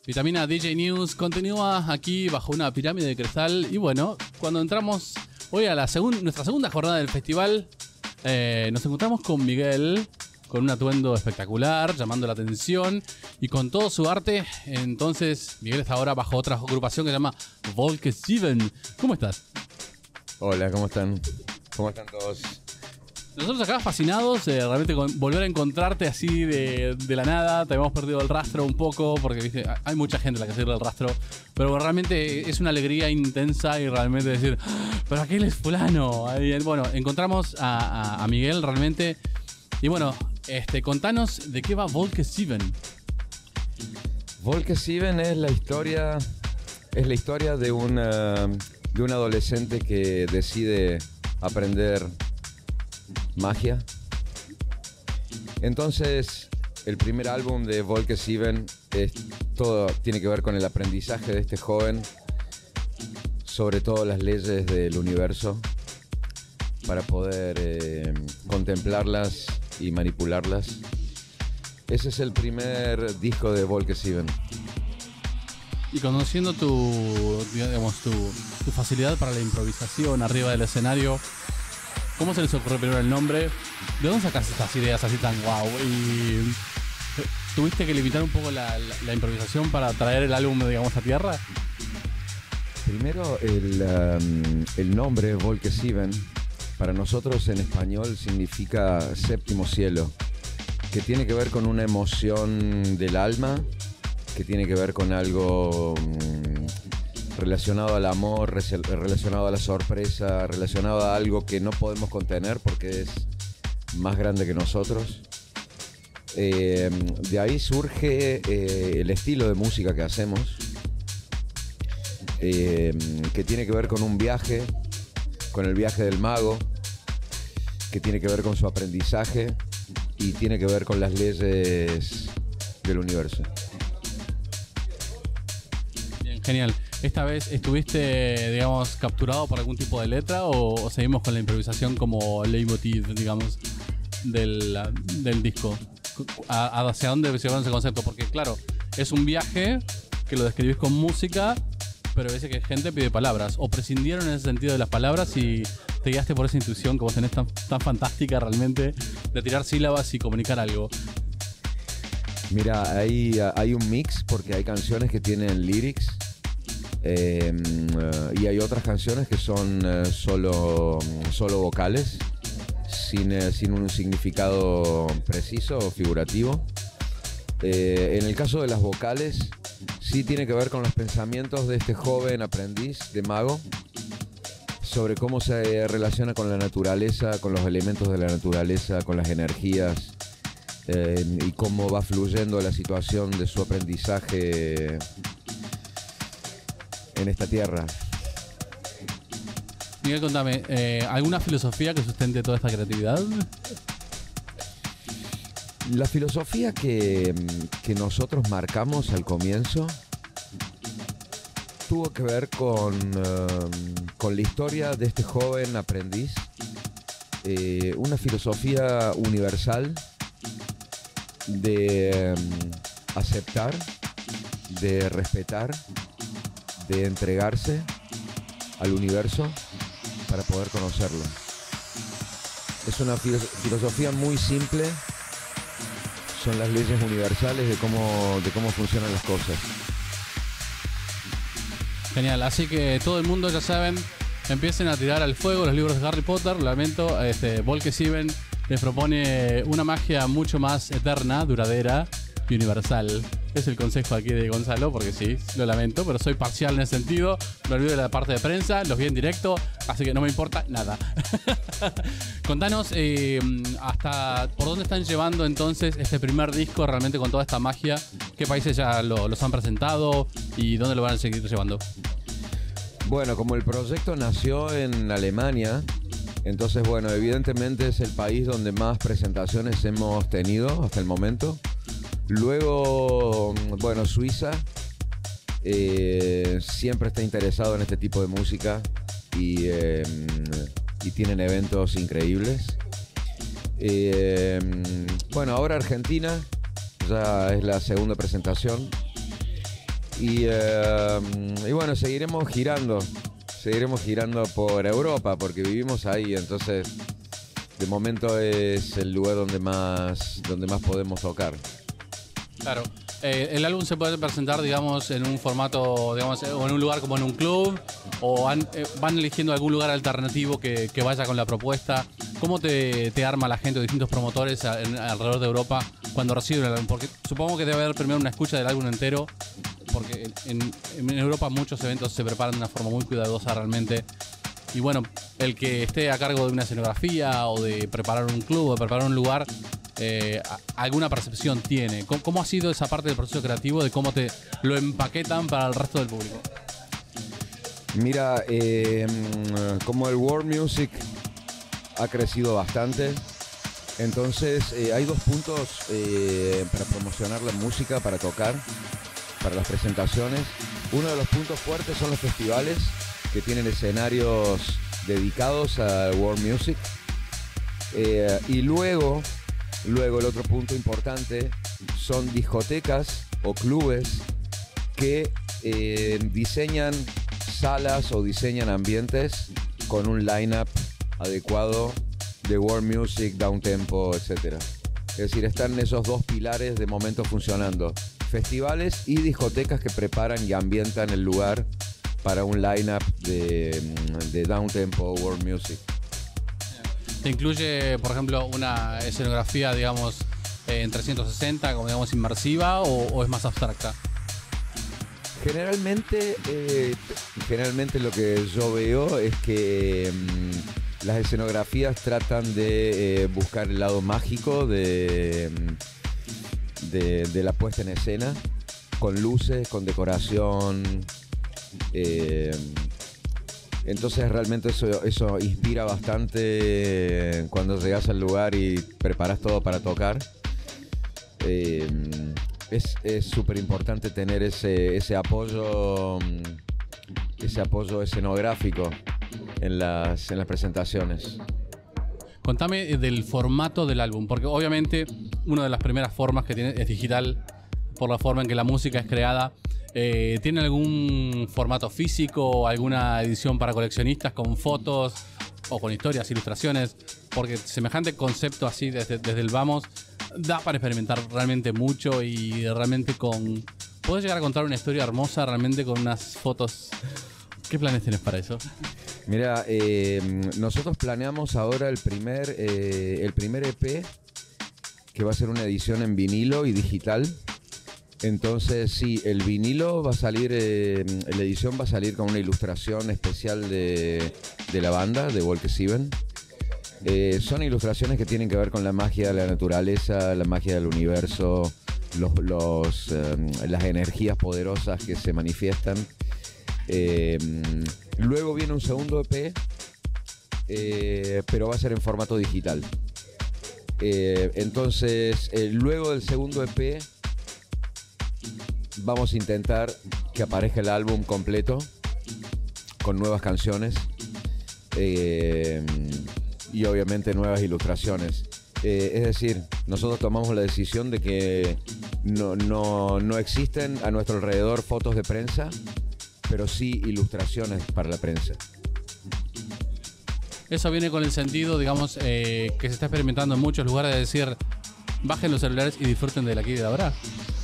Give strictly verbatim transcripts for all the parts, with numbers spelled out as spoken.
Vitamina D J News continúa aquí bajo una pirámide de cristal. Y bueno, cuando entramos hoy a la segun- nuestra segunda jornada del festival, eh, nos encontramos con Miguel, con un atuendo espectacular, llamando la atención y con todo su arte. Entonces, Miguel está ahora bajo otra agrupación que se llama Volke sieben. ¿Cómo estás? Hola, ¿cómo están? ¿Cómo están todos? Nosotros acá fascinados, eh, realmente con volver a encontrarte así de, de la nada. Te habíamos perdido el rastro un poco porque viste, hay mucha gente a la que sigue el rastro, pero realmente es una alegría intensa y realmente decir, ¡ah! Pero aquel es fulano. Ahí, bueno, encontramos a, a, a Miguel realmente. Y bueno, este, contanos de qué va Volke sieben. Volke sieben es la historia, es la historia de una, de un adolescente que decide aprender magia. Entonces, el primer álbum de Volke sieben es todo, tiene que ver con el aprendizaje de este joven sobre todo las leyes del universo para poder eh, contemplarlas y manipularlas. Ese es el primer disco de Volke sieben. Y conociendo tu, digamos, tu, tu facilidad para la improvisación arriba del escenario, ¿cómo se les ocurrió primero el nombre? ¿De dónde sacaste estas ideas así tan guau? ¿Y tuviste que limitar un poco la, la, la improvisación para traer el álbum, digamos, a tierra? Primero, el, um, el nombre Volke sieben para nosotros en español significa séptimo cielo, que tiene que ver con una emoción del alma, que tiene que ver con algo um, relacionado al amor, relacionado a la sorpresa, relacionado a algo que no podemos contener porque es más grande que nosotros. Eh, de ahí surge eh, el estilo de música que hacemos, eh, que tiene que ver con un viaje, con el viaje del mago, que tiene que ver con su aprendizaje y tiene que ver con las leyes del universo. Bien, genial. ¿Esta vez estuviste, digamos, capturado por algún tipo de letra o, o seguimos con la improvisación como leitmotiv, digamos, del, del disco? ¿A, ¿Hacia dónde se va ese concepto? Porque, claro, es un viaje que lo describís con música, pero a veces que gente pide palabras. ¿O prescindieron en ese sentido de las palabras y te guiaste por esa intuición que vos tenés tan, tan fantástica realmente de tirar sílabas y comunicar algo? Mira, hay, hay un mix porque hay canciones que tienen lyrics. Eh, y hay otras canciones que son eh, solo, solo vocales, sin, eh, sin un significado preciso o figurativo. Eh, en el caso de las vocales, sí tiene que ver con los pensamientos de este joven aprendiz de mago sobre cómo se relaciona con la naturaleza, con los elementos de la naturaleza, con las energías, eh, y cómo va fluyendo la situación de su aprendizaje en esta tierra. Miguel, contame, eh, ¿alguna filosofía que sustente toda esta creatividad? La filosofía que, que nosotros marcamos al comienzo tuvo que ver con, uh, con la historia de este joven aprendiz, eh, una filosofía universal de um, aceptar, de respetar, de entregarse al universo para poder conocerlo. Es una filosofía muy simple, son las leyes universales de cómo, de cómo funcionan las cosas. Genial, así que todo el mundo, ya saben, empiecen a tirar al fuego los libros de Harry Potter. Lamento, este, Volke sieben les propone una magia mucho más eterna, duradera y universal. Es el consejo aquí de Gonzalo, porque sí, lo lamento, pero soy parcial en ese sentido. Me olvido de la parte de prensa, los vi en directo, así que no me importa nada. Contanos eh, hasta por dónde están llevando entonces este primer disco realmente con toda esta magia. ¿Qué países ya lo, los han presentado y dónde lo van a seguir llevando? Bueno, como el proyecto nació en Alemania, entonces bueno, evidentemente es el país donde más presentaciones hemos tenido hasta el momento. Luego, bueno, Suiza eh, siempre está interesado en este tipo de música y, eh, y tienen eventos increíbles. Eh, bueno, ahora Argentina, ya es la segunda presentación. Y, eh, y bueno, seguiremos girando, seguiremos girando por Europa porque vivimos ahí, entonces de momento es el lugar donde más, donde más podemos tocar. Claro. Eh, el álbum se puede presentar, digamos, en un formato, digamos, o en un lugar como en un club, o han, eh, van eligiendo algún lugar alternativo que, que vaya con la propuesta. ¿Cómo te, te arma la gente o distintos promotores a, en, alrededor de Europa cuando reciben el álbum? Porque supongo que debe haber primero una escucha del álbum entero, porque en, en, en Europa muchos eventos se preparan de una forma muy cuidadosa realmente. Y bueno, el que esté a cargo de una escenografía o de preparar un club o de preparar un lugar, eh, alguna percepción tiene. ¿Cómo, ¿Cómo ha sido esa parte del proceso creativo de cómo te lo empaquetan para el resto del público? Mira, eh, como el world music ha crecido bastante, entonces eh, hay dos puntos eh, para promocionar la música, para tocar, para las presentaciones. Uno de los puntos fuertes son los festivales, que tienen escenarios dedicados al world music. Eh, y luego, luego el otro punto importante son discotecas o clubes que eh, diseñan salas o diseñan ambientes con un line-up adecuado de world music, downtempo, etcétera. Es decir, están esos dos pilares de momento funcionando. Festivales y discotecas que preparan y ambientan el lugar para un line-up de, de downtempo world music. ¿Te incluye, por ejemplo, una escenografía, digamos, en trescientos sesenta, como digamos, inmersiva, o, o es más abstracta? Generalmente, eh, generalmente lo que yo veo es que mmm, las escenografías tratan de eh, buscar el lado mágico de, de, de la puesta en escena, con luces, con decoración. Eh, entonces realmente eso, eso inspira bastante cuando llegas al lugar y preparas todo para tocar. Eh, es súper importante tener ese, ese apoyo ese apoyo escenográfico en las, en las presentaciones. Contame del formato del álbum, porque obviamente una de las primeras formas que tiene es digital, por la forma en que la música es creada. Eh, ¿Tiene algún formato físico, alguna edición para coleccionistas con fotos o con historias, ilustraciones? Porque semejante concepto así desde, desde el vamos da para experimentar realmente mucho y realmente con... Podés llegar a contar una historia hermosa realmente con unas fotos. ¿Qué planes tienes para eso? Mira, eh, nosotros planeamos ahora el primer, eh, el primer E P, que va a ser una edición en vinilo y digital. Entonces sí, el vinilo va a salir, eh, la edición va a salir con una ilustración especial de, de la banda, de Volke Sieben. Eh, son ilustraciones que tienen que ver con la magia de la naturaleza, la magia del universo, los, los, eh, las energías poderosas que se manifiestan. Eh, luego viene un segundo E P, eh, pero va a ser en formato digital. Eh, entonces, eh, luego del segundo E P, vamos a intentar que aparezca el álbum completo con nuevas canciones. Eh, y obviamente nuevas ilustraciones. Eh, es decir, nosotros tomamos la decisión de que no, no, no existen a nuestro alrededor fotos de prensa, pero sí ilustraciones para la prensa. Eso viene con el sentido, digamos, eh, que se está experimentando en muchos lugares, de decir, bajen los celulares y disfruten del aquí y de ahora.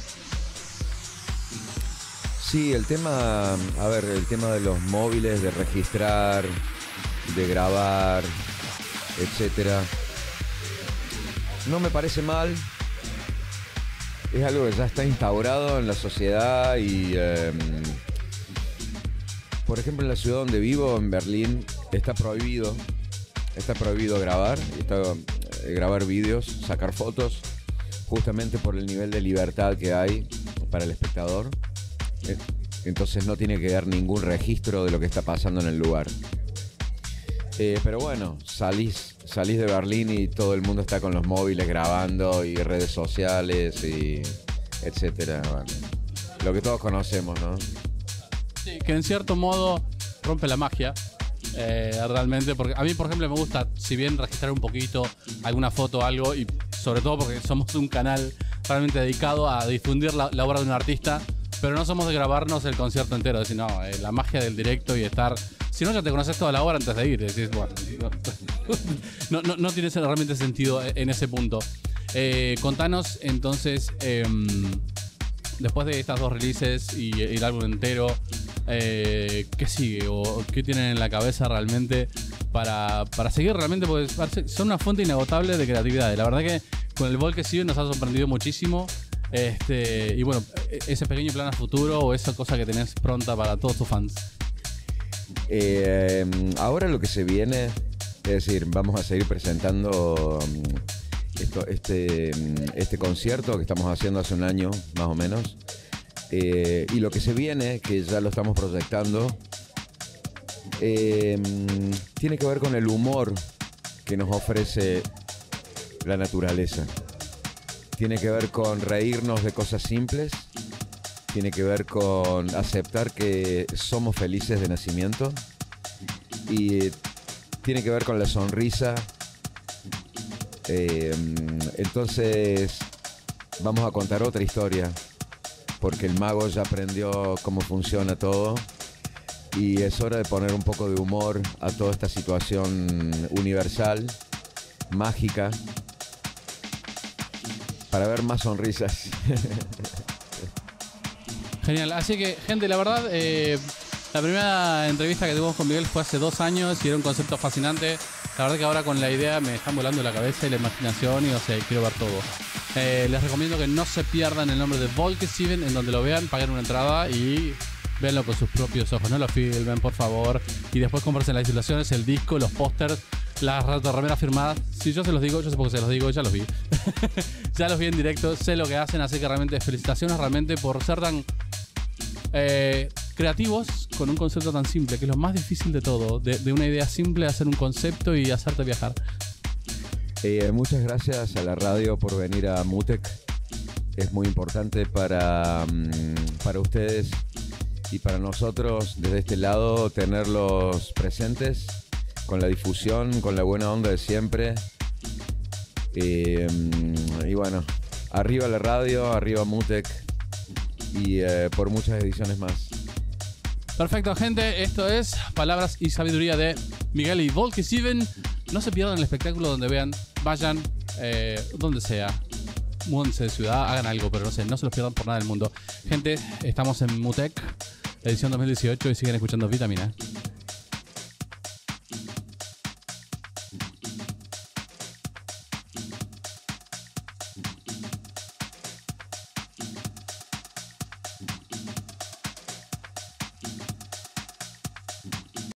Sí, el tema, a ver, el tema de los móviles, de registrar, de grabar, etcétera, no me parece mal. Es algo que ya está instaurado en la sociedad y eh, por ejemplo en la ciudad donde vivo, en Berlín, está prohibido está prohibido grabar está, eh, grabar vídeos, sacar fotos, justamente por el nivel de libertad que hay para el espectador. Entonces no tiene que dar ningún registro de lo que está pasando en el lugar. Eh, pero bueno, salís, salís de Berlín y todo el mundo está con los móviles grabando y redes sociales y etcétera. Bueno, lo que todos conocemos, ¿no? Sí, que en cierto modo rompe la magia. Eh, realmente, porque a mí, por ejemplo, me gusta, si bien registrar un poquito, alguna foto, algo, y sobre todo porque somos un canal realmente dedicado a difundir la, la obra de un artista. Pero no somos de grabarnos el concierto entero, decir, no, eh, la magia del directo y estar... Si no, ya te conoces toda la obra antes de ir. Decís, bueno, no, no, no tiene realmente sentido en ese punto. Eh, contanos, entonces, eh, después de estas dos releases y, y el álbum entero, eh, ¿qué sigue? ¿O qué tienen en la cabeza realmente para, para seguir realmente? Porque son una fuente inagotable de creatividad. La verdad que con el Vol que sigue nos ha sorprendido muchísimo. Este, y bueno, ese pequeño plan a futuro o esa cosa que tenés pronta para todos tus fans. Eh, ahora lo que se viene, es decir, vamos a seguir presentando esto, este, este concierto que estamos haciendo hace un año más o menos. Eh, y lo que se viene, que ya lo estamos proyectando, eh, tiene que ver con el humor que nos ofrece la naturaleza. Tiene que ver con reírnos de cosas simples. Tiene que ver con aceptar que somos felices de nacimiento. Y tiene que ver con la sonrisa. Eh, entonces vamos a contar otra historia, porque el mago ya aprendió cómo funciona todo. Y es hora de poner un poco de humor a toda esta situación universal, mágica, para ver más sonrisas. Genial, así que, gente, la verdad, eh, la primera entrevista que tuvimos con Miguel fue hace dos años y era un concepto fascinante. La verdad que ahora con la idea me están volando la cabeza y la imaginación y no sé, quiero ver todo. Eh, les recomiendo que no se pierdan el nombre de Volkesiven, en donde lo vean, paguen una entrada y véanlo con sus propios ojos, no lo filmen, por favor. Y después compren las ilustraciones, el disco, los pósters, las remeras firmadas. Si yo se los digo, yo sé por qué se los digo, ya los vi. Ya los vi en directo, sé lo que hacen, así que realmente felicitaciones realmente por ser tan eh, creativos con un concepto tan simple, que es lo más difícil de todo, de, de una idea simple, hacer un concepto y hacerte viajar. Eh, muchas gracias a la radio por venir a Mutec. Es muy importante para, para ustedes y para nosotros desde este lado tenerlos presentes con la difusión, con la buena onda de siempre. Eh, y bueno, arriba la radio, arriba Mutec y eh, por muchas ediciones más. Perfecto, gente, esto es Palabras y Sabiduría de Miguel y Volkesiven. No se pierdan el espectáculo donde vean, vayan, eh, donde sea. Múdense de ciudad, hagan algo, pero no sé, no se los pierdan por nada del mundo. Gente, estamos en Mutec, edición dos mil dieciocho y siguen escuchando Vitamina.